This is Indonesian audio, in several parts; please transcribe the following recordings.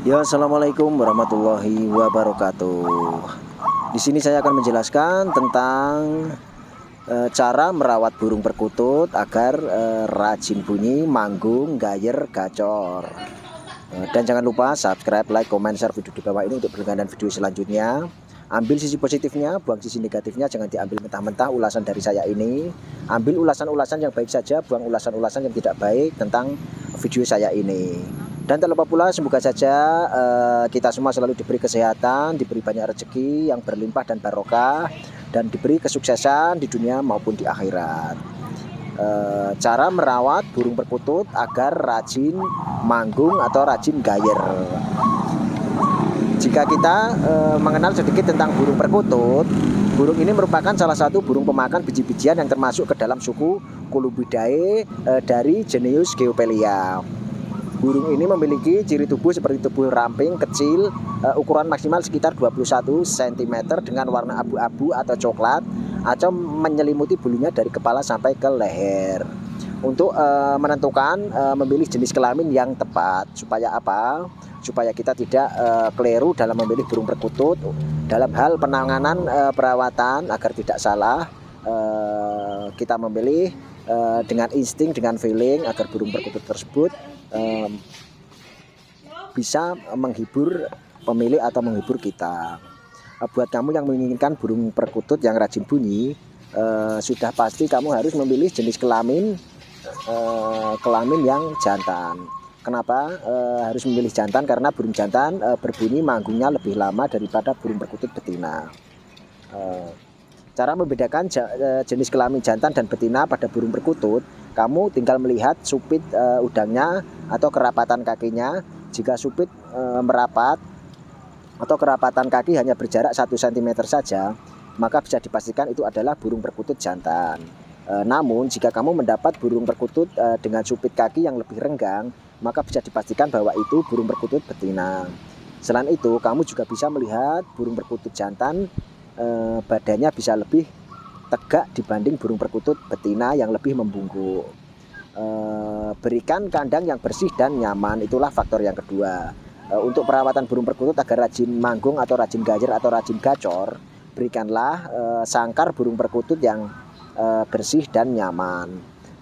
Ya, assalamualaikum warahmatullahi wabarakatuh. Di sini saya akan menjelaskan tentang cara merawat burung perkutut agar rajin bunyi, manggung, gayer, gacor. Dan jangan lupa subscribe, like, comment, share video di bawah ini untuk berlangganan video selanjutnya. Ambil sisi positifnya, buang sisi negatifnya, jangan diambil mentah-mentah ulasan dari saya ini. Ambil ulasan-ulasan yang baik saja, buang ulasan-ulasan yang tidak baik tentang video saya ini. Dan tak lupa pula, semoga saja kita semua selalu diberi kesehatan, diberi banyak rezeki yang berlimpah dan barokah, dan diberi kesuksesan di dunia maupun di akhirat. Cara merawat burung perkutut agar rajin manggung atau rajin gayer. Jika kita mengenal sedikit tentang burung perkutut, burung ini merupakan salah satu burung pemakan biji-bijian yang termasuk ke dalam suku Colubidae dari genus Geopelia. Burung ini memiliki ciri tubuh seperti tubuh ramping, kecil, ukuran maksimal sekitar 21 cm dengan warna abu-abu atau coklat, atau menyelimuti bulunya dari kepala sampai ke leher. Untuk menentukan memilih jenis kelamin yang tepat, supaya apa? Supaya kita tidak keliru dalam memilih burung perkutut dalam hal penanganan perawatan agar tidak salah. Kita memilih dengan insting, dengan feeling agar burung perkutut tersebut bisa menghibur pemilik atau menghibur kita. Buat kamu yang menginginkan burung perkutut yang rajin bunyi, sudah pasti kamu harus memilih jenis kelamin yang jantan. Kenapa harus memilih jantan? Karena burung jantan berbunyi manggungnya lebih lama daripada burung perkutut betina. Cara membedakan jenis kelamin jantan dan betina pada burung perkutut, kamu tinggal melihat supit udangnya atau kerapatan kakinya. Jika supit merapat atau kerapatan kaki hanya berjarak 1 cm saja, maka bisa dipastikan itu adalah burung perkutut jantan. Namun jika kamu mendapat burung perkutut dengan supit kaki yang lebih renggang, maka bisa dipastikan bahwa itu burung perkutut betina. Selain itu, kamu juga bisa melihat burung perkutut jantan badannya bisa lebih tegak dibanding burung perkutut betina yang lebih membungkuk. Berikan kandang yang bersih dan nyaman, itulah faktor yang kedua. Untuk perawatan burung perkutut agar rajin manggung atau rajin gayer atau rajin gacor, berikanlah sangkar burung perkutut yang bersih dan nyaman.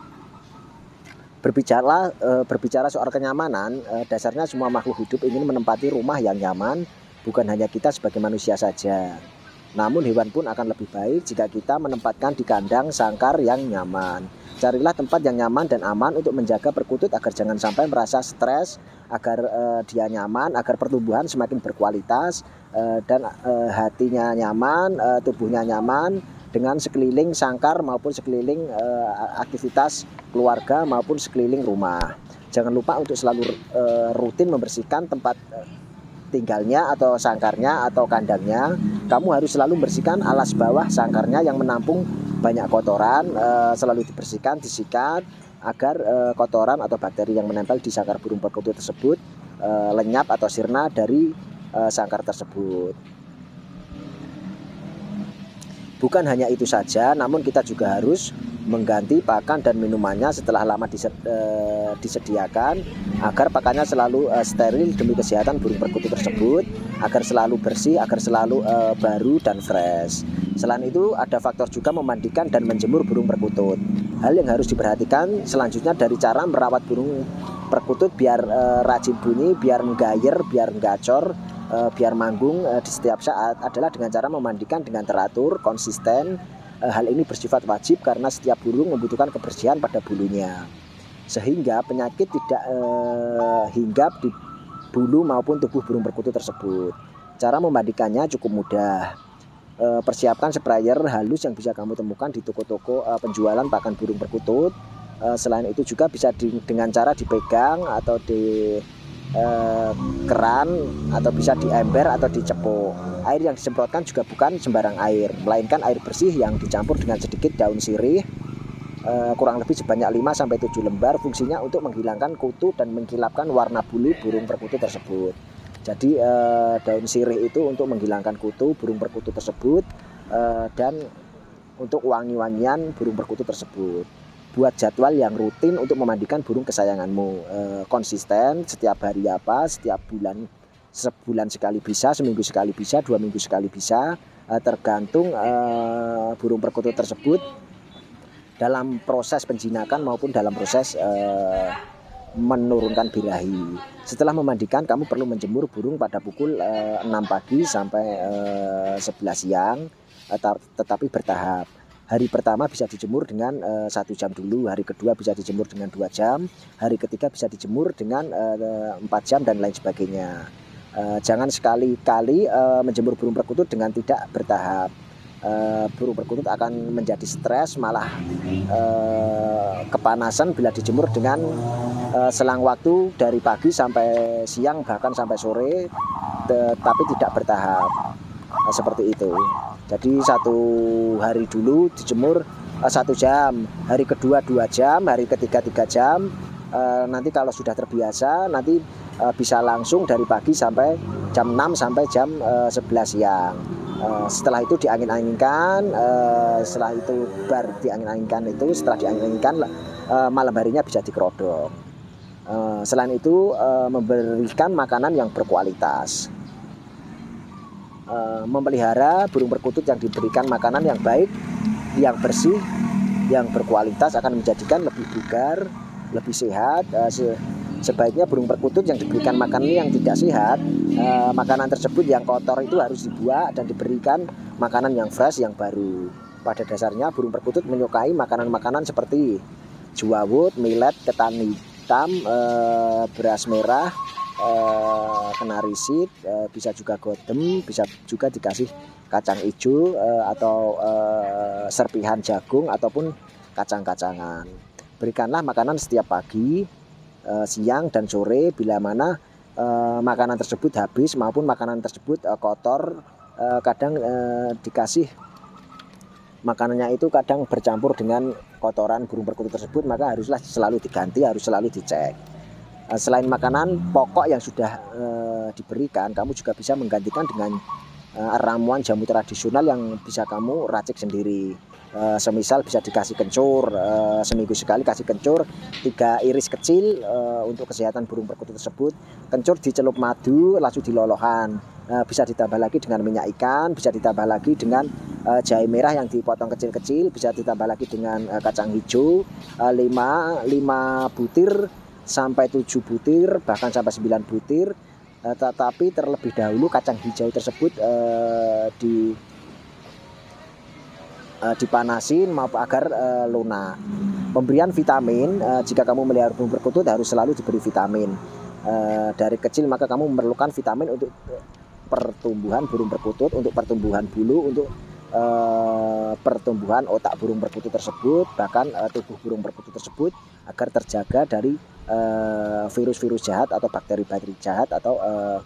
Berbicara soal kenyamanan, dasarnya semua makhluk hidup ingin menempati rumah yang nyaman, bukan hanya kita sebagai manusia saja. Namun hewan pun akan lebih baik jika kita menempatkan di kandang sangkar yang nyaman. Carilah tempat yang nyaman dan aman untuk menjaga perkutut agar jangan sampai merasa stres, agar dia nyaman, agar pertumbuhan semakin berkualitas, dan hatinya nyaman, tubuhnya nyaman dengan sekeliling sangkar maupun sekeliling aktivitas keluarga maupun sekeliling rumah. Jangan lupa untuk selalu rutin membersihkan tempat tinggalnya atau sangkarnya atau kandangnya. Kamu harus selalu membersihkan alas bawah sangkarnya yang menampung banyak kotoran, selalu dibersihkan, disikat agar kotoran atau bakteri yang menempel di sangkar burung perkutut tersebut lenyap atau sirna dari sangkar tersebut. Bukan hanya itu saja, namun kita juga harus mengganti pakan dan minumannya setelah lama disediakan agar pakannya selalu steril demi kesehatan burung perkutut tersebut, agar selalu bersih, agar selalu baru dan fresh. Selain itu, ada faktor juga memandikan dan menjemur burung perkutut. Hal yang harus diperhatikan selanjutnya dari cara merawat burung perkutut biar rajin bunyi, biar gayer, biar gacor, biar manggung di setiap saat adalah dengan cara memandikan dengan teratur, konsisten. Hal ini bersifat wajib karena setiap burung membutuhkan kebersihan pada bulunya, sehingga penyakit tidak hinggap di bulu maupun tubuh burung perkutut tersebut. Cara memandikannya cukup mudah. Persiapkan sprayer halus yang bisa kamu temukan di toko-toko penjualan pakan burung perkutut. Selain itu juga bisa dengan cara dipegang atau di keran, atau bisa di ember atau dicepuk. Air yang disemprotkan juga bukan sembarang air, melainkan air bersih yang dicampur dengan sedikit daun sirih, kurang lebih sebanyak 5-7 lembar. Fungsinya untuk menghilangkan kutu dan mengkilapkan warna bulu burung perkutut tersebut. Jadi daun sirih itu untuk menghilangkan kutu burung perkutut tersebut, dan untuk wangi-wangian burung perkutut tersebut. Buat jadwal yang rutin untuk memandikan burung kesayanganmu, konsisten setiap hari setiap bulan sebulan sekali bisa, seminggu sekali bisa, 2 minggu sekali bisa, tergantung burung perkutut tersebut dalam proses penjinakan maupun dalam proses menurunkan birahi. Setelah memandikan, kamu perlu menjemur burung pada pukul 6 pagi sampai 11 siang, tetapi bertahap. Hari pertama bisa dijemur dengan 1 jam dulu, hari kedua bisa dijemur dengan 2 jam, hari ketiga bisa dijemur dengan 4 jam dan lain sebagainya. Jangan sekali-kali menjemur burung perkutut dengan tidak bertahap. Burung perkutut akan menjadi stres, malah kepanasan bila dijemur dengan selang waktu dari pagi sampai siang, bahkan sampai sore, tetapi tidak bertahap. Seperti itu. Jadi 1 hari dulu dijemur 1 jam, hari kedua 2 jam, hari ketiga 3 jam. Nanti kalau sudah terbiasa, nanti bisa langsung dari pagi sampai jam 6 sampai jam 11 siang. Setelah itu diangin-anginkan, setelah itu baru diangin-anginkan itu, setelah diangin-anginkan malam harinya bisa dikerodong. Selain itu memberikan makanan yang berkualitas. Memelihara burung perkutut yang diberikan makanan yang baik, yang bersih, yang berkualitas akan menjadikan lebih bugar, lebih sehat. Sebaiknya burung perkutut yang diberikan makanan yang tidak sehat, makanan tersebut yang kotor itu harus dibuang dan diberikan makanan yang fresh, yang baru. Pada dasarnya burung perkutut menyukai makanan-makanan seperti juawut, millet, ketan hitam, beras merah, kenari seed, bisa juga godem, bisa juga dikasih kacang hijau atau serpihan jagung ataupun kacang-kacangan. Berikanlah makanan setiap pagi, siang dan sore bila mana makanan tersebut habis maupun makanan tersebut kotor. Kadang dikasih makanannya itu kadang bercampur dengan kotoran burung perkutut tersebut, maka haruslah selalu diganti, harus selalu dicek. Selain makanan pokok yang sudah diberikan, kamu juga bisa menggantikan dengan ramuan jamu tradisional yang bisa kamu racik sendiri. Semisal bisa dikasih kencur, seminggu sekali kasih kencur 3 iris kecil untuk kesehatan burung perkutut tersebut. Kencur dicelup madu langsung dilolohan, bisa ditambah lagi dengan minyak ikan, bisa ditambah lagi dengan jahe merah yang dipotong kecil-kecil, bisa ditambah lagi dengan kacang hijau 5 butir sampai 7 butir, bahkan sampai 9 butir. Tetapi terlebih dahulu kacang hijau tersebut dipanasin maupun agar lunak. Pemberian vitamin, jika kamu melihara burung perkutut harus selalu diberi vitamin. Dari kecil maka kamu memerlukan vitamin untuk pertumbuhan burung perkutut, untuk pertumbuhan bulu, untuk pertumbuhan otak burung perkutut tersebut, bahkan tubuh burung perkutut tersebut agar terjaga dari virus-virus jahat atau bakteri-bakteri jahat, atau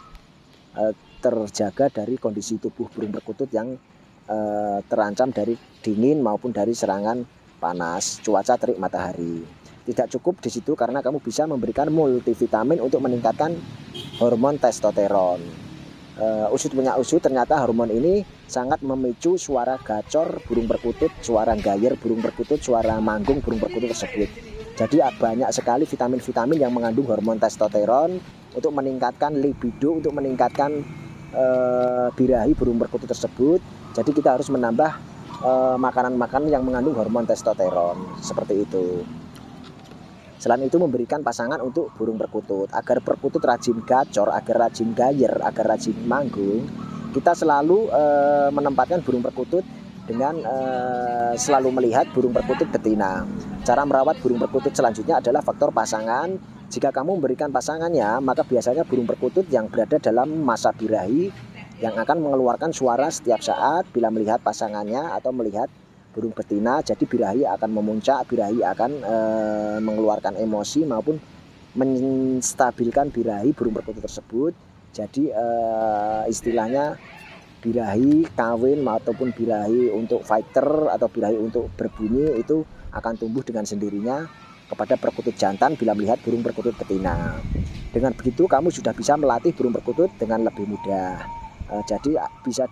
terjaga dari kondisi tubuh burung perkutut yang terancam dari dingin maupun dari serangan panas, cuaca terik matahari. Tidak cukup di situ, karena kamu bisa memberikan multivitamin untuk meningkatkan hormon testosteron. Usut punya usut, ternyata hormon ini sangat memicu suara gacor burung perkutut, suara gayer burung perkutut, suara manggung burung perkutut tersebut. Jadi banyak sekali vitamin-vitamin yang mengandung hormon testosteron untuk meningkatkan libido, untuk meningkatkan birahi burung perkutut tersebut. Jadi kita harus menambah makanan-makanan yang mengandung hormon testosteron, seperti itu. Selain itu memberikan pasangan untuk burung perkutut agar perkutut rajin gacor, agar rajin gayer, agar rajin manggung. Kita selalu menempatkan burung perkutut dengan selalu melihat burung perkutut betina. Cara merawat burung perkutut selanjutnya adalah faktor pasangan. Jika kamu memberikan pasangannya, maka biasanya burung perkutut yang berada dalam masa birahi yang akan mengeluarkan suara setiap saat bila melihat pasangannya atau melihat burung betina. Jadi birahi akan memuncak, birahi akan mengeluarkan emosi maupun menstabilkan birahi burung perkutut tersebut. Jadi istilahnya birahi kawin ataupun birahi untuk fighter atau birahi untuk berbunyi itu akan tumbuh dengan sendirinya kepada perkutut jantan bila melihat burung perkutut betina. Dengan begitu kamu sudah bisa melatih burung perkutut dengan lebih mudah. Jadi bisa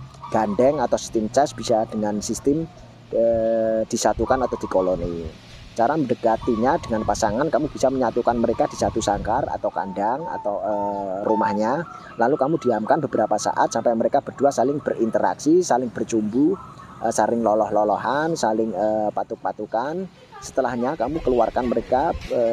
digandeng atau sistem cas, bisa dengan sistem disatukan atau dikoloni. Cara mendekatinya dengan pasangan, kamu bisa menyatukan mereka di satu sangkar atau kandang atau rumahnya. Lalu kamu diamkan beberapa saat sampai mereka berdua saling berinteraksi, saling bercumbu, saling loloh-lolohan, saling patuk-patukan. Setelahnya kamu keluarkan mereka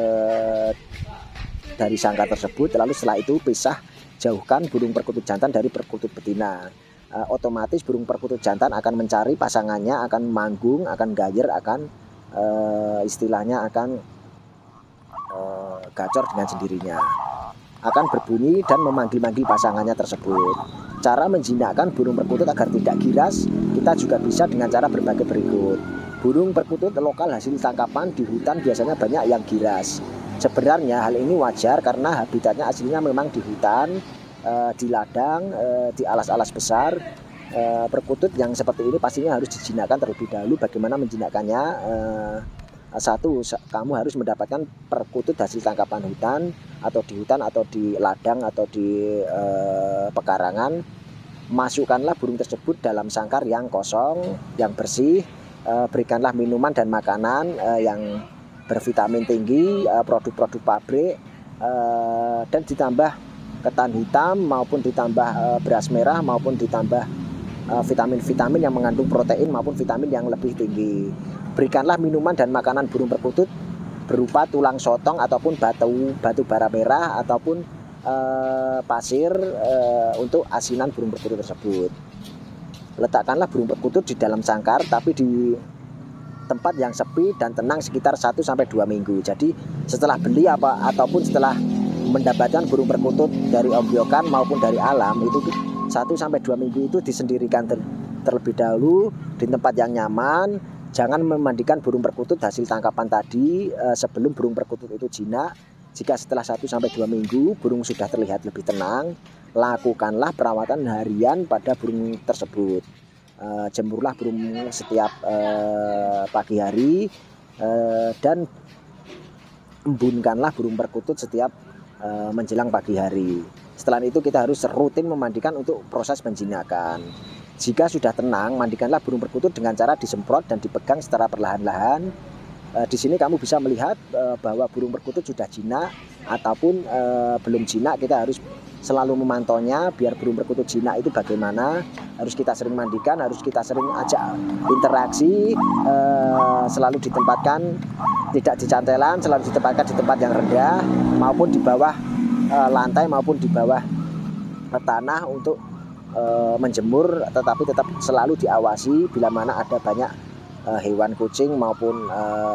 dari sangkar tersebut. Lalu setelah itu pisah, jauhkan burung perkutut jantan dari perkutut betina. Otomatis burung perkutut jantan akan mencari pasangannya, akan manggung, akan gayer, akan istilahnya akan gacor dengan sendirinya, akan berbunyi dan memanggil-manggil pasangannya tersebut. Cara menjinakkan burung perkutut agar tidak giras kita juga bisa dengan cara berbagai berikut. Burung perkutut lokal hasil tangkapan di hutan biasanya banyak yang giras. Sebenarnya hal ini wajar karena habitatnya aslinya memang di hutan, di ladang, di alas-alas besar. Perkutut yang seperti ini pastinya harus dijinakkan terlebih dahulu. Bagaimana menjinakkannya? Satu, kamu harus mendapatkan perkutut hasil tangkapan hutan, atau di hutan atau di ladang atau di pekarangan. Masukkanlah burung tersebut dalam sangkar yang kosong, yang bersih. Berikanlah minuman dan makanan yang bervitamin tinggi, produk-produk pabrik, dan ditambah ketan hitam maupun ditambah beras merah maupun ditambah vitamin-vitamin yang mengandung protein maupun vitamin yang lebih tinggi. Berikanlah minuman dan makanan burung perkutut berupa tulang sotong ataupun batu bara merah ataupun pasir untuk asinan burung perkutut tersebut. Letakkanlah burung perkutut di dalam sangkar tapi di tempat yang sepi dan tenang sekitar 1-2 minggu. Jadi setelah beli ataupun setelah mendapatkan burung perkutut dari ombyokan maupun dari alam, itu 1-2 minggu itu disendirikan terlebih dahulu di tempat yang nyaman. Jangan memandikan burung perkutut hasil tangkapan tadi sebelum burung perkutut itu jinak. Jika setelah 1-2 minggu burung sudah terlihat lebih tenang, lakukanlah perawatan harian pada burung tersebut. Jemurlah burung setiap pagi hari dan embunkanlah burung perkutut setiap menjelang pagi hari. Setelah itu kita harus rutin memandikan untuk proses penjinakan. Jika sudah tenang, mandikanlah burung perkutut dengan cara disemprot dan dipegang secara perlahan-lahan. Di sini kamu bisa melihat bahwa burung perkutut sudah jinak ataupun belum jinak. Kita harus selalu memantaunya biar burung perkutut jinak itu bagaimana. Harus kita sering mandikan, harus kita sering ajak interaksi, selalu ditempatkan tidak di cantelan, selalu ditempatkan di tempat yang rendah maupun di bawah lantai maupun di bawah tanah untuk menjemur, tetapi tetap selalu diawasi bila mana ada banyak hewan kucing maupun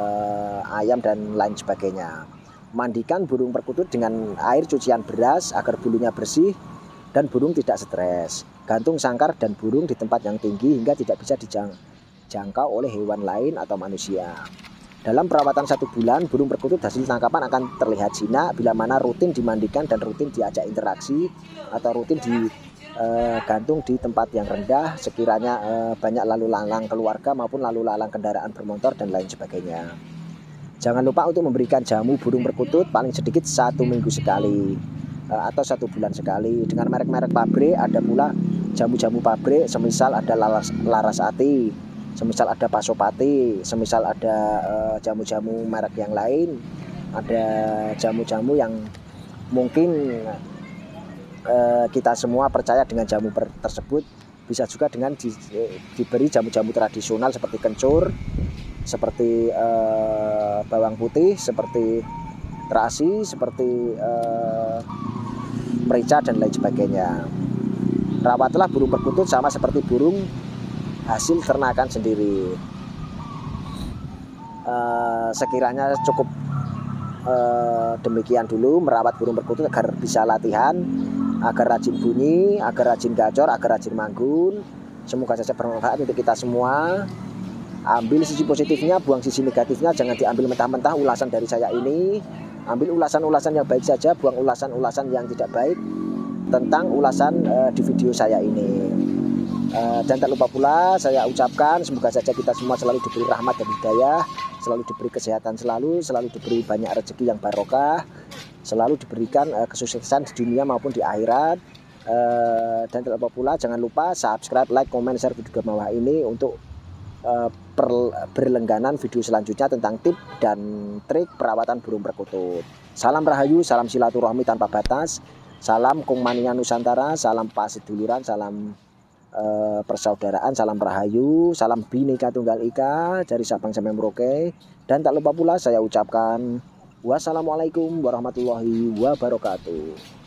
ayam dan lain sebagainya. Mandikan burung perkutut dengan air cucian beras agar bulunya bersih dan burung tidak stres. Gantung sangkar dan burung di tempat yang tinggi hingga tidak bisa dijangkau oleh hewan lain atau manusia. Dalam perawatan 1 bulan, burung perkutut hasil tangkapan akan terlihat jinak bila mana rutin dimandikan dan rutin diajak interaksi atau rutin digantung di tempat yang rendah sekiranya banyak lalu lalang keluarga maupun lalu lalang kendaraan bermotor dan lain sebagainya. Jangan lupa untuk memberikan jamu burung perkutut paling sedikit 1 minggu sekali atau 1 bulan sekali. Dengan merek-merek pabrik ada pula jamu-jamu pabrik, semisal ada Larasati, semisal ada Pasopati, semisal ada jamu-jamu merek yang lain. Ada jamu-jamu yang mungkin kita semua percaya dengan jamu tersebut. Bisa juga dengan diberi jamu-jamu tradisional seperti kencur, seperti bawang putih, seperti terasi, seperti merica dan lain sebagainya. Rawatlah burung perkutut sama seperti burung hasil ternakan sendiri. Sekiranya cukup demikian dulu merawat burung perkutut agar bisa latihan, agar rajin bunyi, agar rajin gacor, agar rajin manggun. Semoga saja bermanfaat untuk kita semua. Ambil sisi positifnya, buang sisi negatifnya. Jangan diambil mentah-mentah ulasan dari saya ini. Ambil ulasan-ulasan yang baik saja, buang ulasan-ulasan yang tidak baik tentang ulasan di video saya ini. Dan tak lupa pula saya ucapkan semoga saja kita semua selalu diberi rahmat dan hidayah, selalu diberi kesehatan, selalu diberi banyak rezeki yang barokah, selalu diberikan kesuksesan di dunia maupun di akhirat. Dan tak lupa pula jangan lupa subscribe, like, comment, share video bawah ini untuk berlangganan video selanjutnya tentang tip dan trik perawatan burung perkutut. Salam rahayu, salam silaturahmi tanpa batas, salam Kungmania Nusantara, salam paseduluran, salam persaudaraan, salam rahayu, salam Bhinneka Tunggal Ika dari Sabang sampai Merauke. Dan tak lupa pula saya ucapkan wassalamualaikum warahmatullahi wabarakatuh.